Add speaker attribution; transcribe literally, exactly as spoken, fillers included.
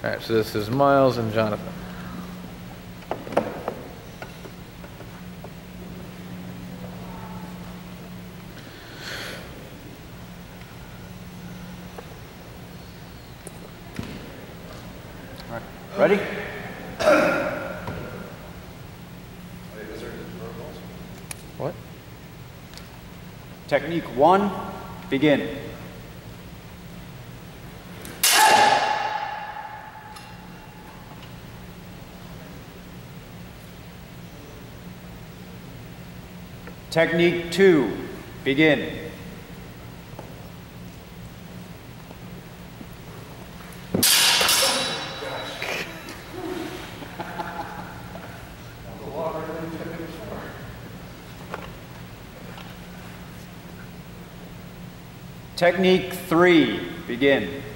Speaker 1: All right, so this is Miles and Jonathan.
Speaker 2: All right, ready?
Speaker 1: What?
Speaker 2: Technique one, begin. Technique two, begin. Technique three, begin.